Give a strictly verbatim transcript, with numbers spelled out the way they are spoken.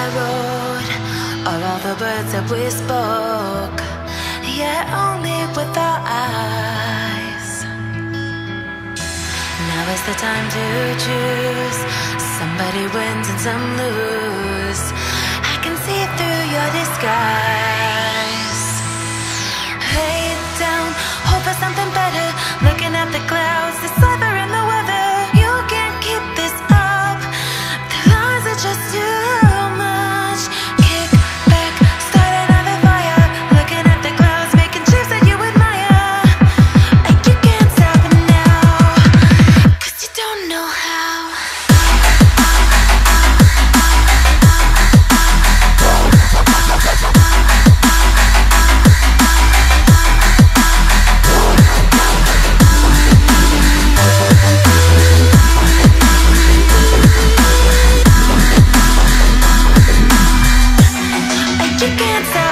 wrote, or all the words that we spoke, yet only with our eyes. Now is the time to choose. Somebody wins and some lose. I can see through your disguise. Lay down, hope for something better. Looking at the clouds, decipher in the weather. You can't keep this up. The lies are just too much. Kick back, start another fire. Looking at the clouds, making shapes that you admire. And you can't stop it now, 'cause you don't know how. You can't stop.